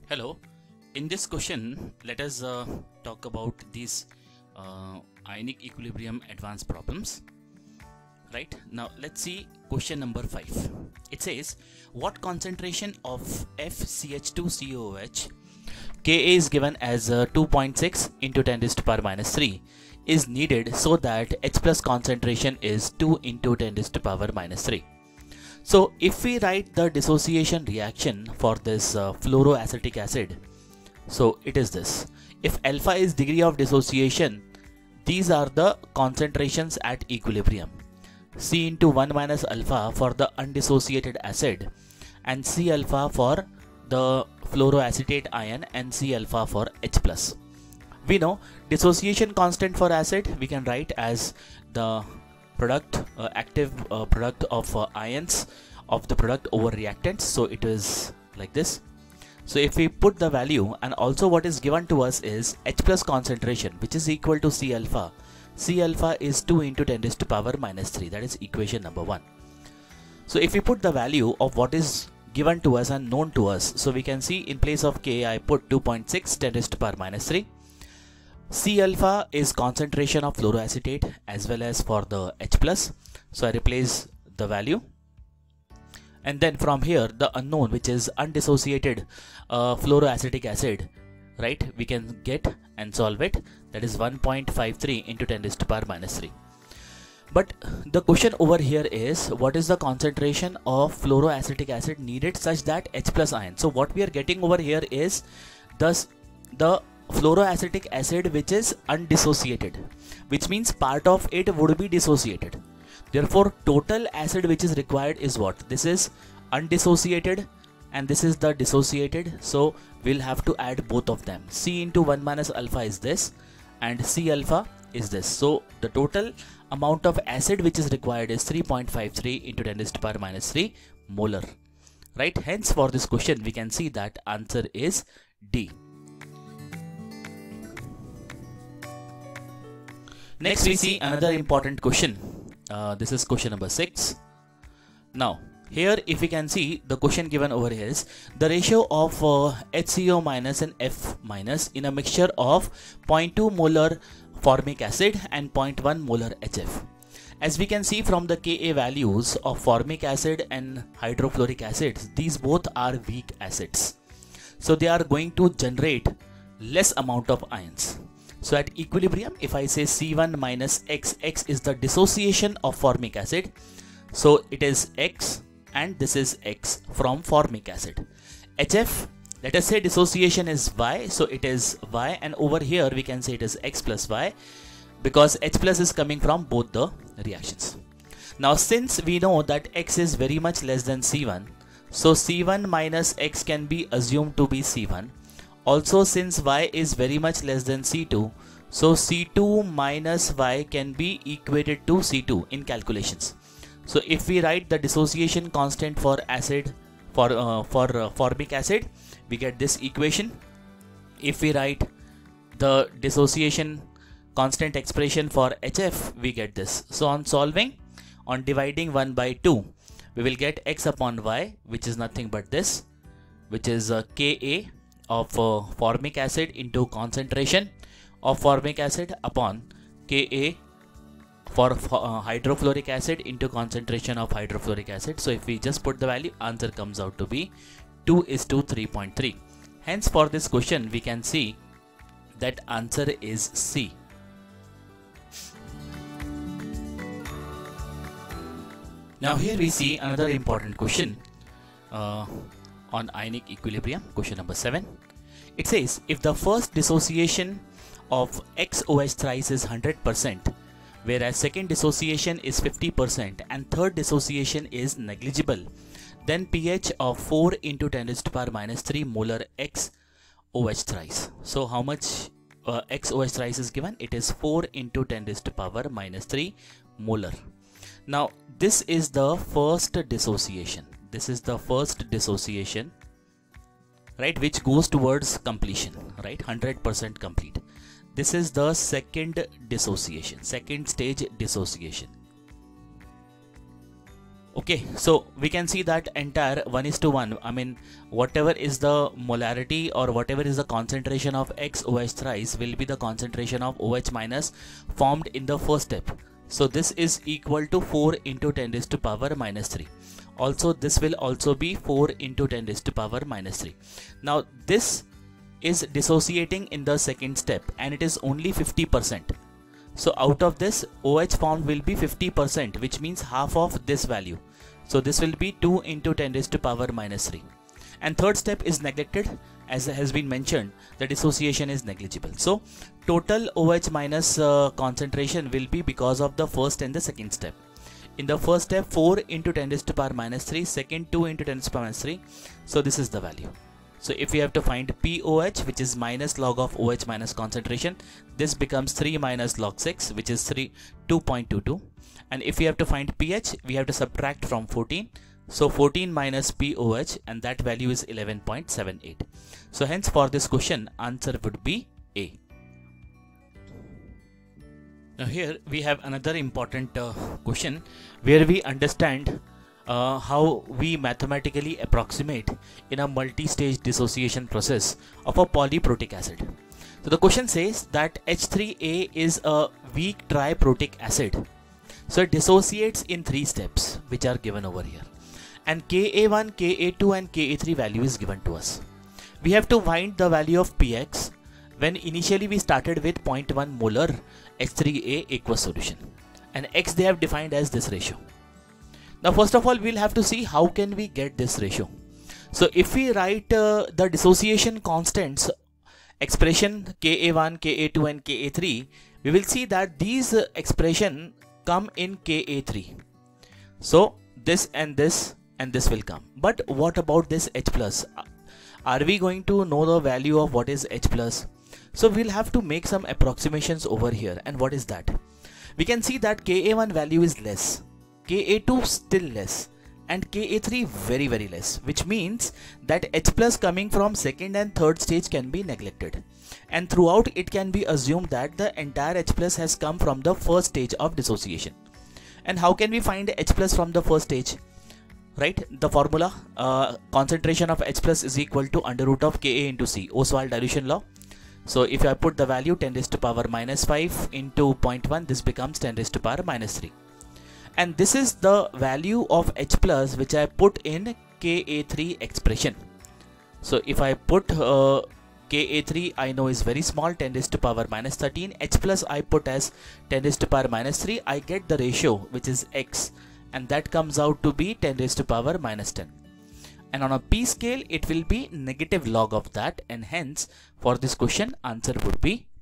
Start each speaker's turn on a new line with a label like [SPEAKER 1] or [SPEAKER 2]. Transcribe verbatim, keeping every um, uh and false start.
[SPEAKER 1] Hello, in this question, let us uh, talk about these uh, ionic equilibrium advanced problems. Right now, let's see question number five. It says, what concentration of F C H two C O O H, Ka is given as uh, two point six into ten raised to power minus three, is needed so that H plus concentration is two into ten raised to power minus three. So if we write the dissociation reaction for this uh, fluoroacetic acid, so it is this. If alpha is degree of dissociation, these are the concentrations at equilibrium. C into one minus alpha for the undissociated acid, and C alpha for the fluoroacetate ion, and C alpha for H plus. We know dissociation constant for acid we can write as the product uh, active uh, product of uh, ions of the product over reactants, so it is like this. So if we put the value, and also what is given to us is H plus concentration, which is equal to C alpha. C alpha is two into ten raised to power minus three, that is equation number one. So if we put the value of what is given to us and known to us, so we can see in place of K I put two point six ten raised to power minus three. C alpha is concentration of fluoroacetate as well as for the H plus, so I replace the value, and then from here the unknown, which is undissociated uh, fluoroacetic acid, right, we can get and solve it, that is one point five three into ten raised to power minus three. But the question over here is, what is the concentration of fluoroacetic acid needed such that H plus ion? So what we are getting over here is thus the fluoroacetic acid which is undissociated, which means part of it would be dissociated. Therefore total acid which is required is what? This is undissociated and this is the dissociated, so we'll have to add both of them. C into one minus alpha is this and C alpha is this. So the total amount of acid which is required is three point five three into ten raised to power minus three molar, right? Hence for this question we can see that answer is D. Next we see another important question. Uh, this is question number six. Now here if we can see the question given over here is the ratio of uh, H C O minus and F minus in a mixture of zero point two molar formic acid and zero point one molar H F. As we can see from the Ka values of formic acid and hydrofluoric acids, these both are weak acids, so they are going to generate less amount of ions. So at equilibrium, if I say C one minus X, X is the dissociation of formic acid, so it is X and this is X from formic acid. H F, let us say dissociation is Y, so it is Y, and over here we can say it is X plus Y because H plus is coming from both the reactions. Now since we know that X is very much less than C one, so C one minus X can be assumed to be C one. Also since Y is very much less than C two, so C two minus Y can be equated to C two in calculations. So if we write the dissociation constant for acid for uh, for uh, formic acid, we get this equation. If we write the dissociation constant expression for H F, we get this. So on solving, on dividing one by two, we will get X upon Y, which is nothing but this, which is uh, Ka of uh, formic acid into concentration of formic acid upon Ka for uh, hydrofluoric acid into concentration of hydrofluoric acid. So if we just put the value, answer comes out to be two is to three point three. Hence for this question we can see that answer is C. Now here we see another important question uh, on ionic equilibrium, question number seven. It says if the first dissociation of X O H thrice is one hundred percent, whereas second dissociation is fifty percent and third dissociation is negligible, then pH of four into ten raised to power minus three molar X O H thrice. So how much uh, X O H thrice is given? It is four into ten raised to power minus three molar. Now this is the first dissociation. This is the first dissociation, right, which goes towards completion, right, one hundred percent complete. This is the second dissociation, second stage dissociation. Okay, so we can see that entire one is to one, I mean whatever is the molarity or whatever is the concentration of X OH thrice will be the concentration of OH minus formed in the first step. So this is equal to four into ten raised to power minus three. Also this will also be four into ten raised to power minus three. Now this is dissociating in the second step and it is only fifty percent. So out of this, OH formed will be fifty percent, which means half of this value. So this will be two into ten raised to power minus three. And third step is neglected, as has been mentioned, the dissociation is negligible. So total OH minus uh, concentration will be because of the first and the second step. In the first step, four into ten raised to power minus three, second two into ten raised to power minus three. So this is the value. So if we have to find P O H, which is minus log of OH minus concentration, this becomes three minus log six, which is two point two two. And if we have to find pH, we have to subtract from fourteen. So fourteen minus P O H, and that value is eleven point seven eight. So hence for this question, answer would be A. Now here we have another important uh, question where we understand Uh, how we mathematically approximate in a multi-stage dissociation process of a polyprotic acid. So the question says that H three A is a weak triprotic acid. So it dissociates in three steps, which are given over here. And K A one, K A two and K A three value is given to us. We have to find the value of Px when initially we started with zero point one molar H three A aqueous solution. And X they have defined as this ratio. Now first of all, we'll have to see how can we get this ratio. So if we write uh, the dissociation constants expression K A one, K A two and K A three, we will see that these uh, expression come in K A three. So this and this and this will come. But what about this H plus? Are we going to know the value of what is H plus? So we'll have to make some approximations over here. And what is that? We can see that K A one value is less, K A two still less, and K A three very very less, which means that H plus coming from second and third stage can be neglected, and throughout it can be assumed that the entire H plus has come from the first stage of dissociation. And how can we find H plus from the first stage? Right, the formula, uh, concentration of H plus is equal to under root of Ka into C, Ostwald dilution law. So if I put the value ten raised to power minus five into zero point one, this becomes ten raised to power minus three. And this is the value of H plus which I put in K A three expression. So if I put uh, K A three, I know is very small, ten raised to power minus thirteen. H plus I put as ten raised to power minus three. I get the ratio which is X, and that comes out to be ten raised to power minus ten. And on a P scale, it will be negative log of that, and hence for this question, answer would be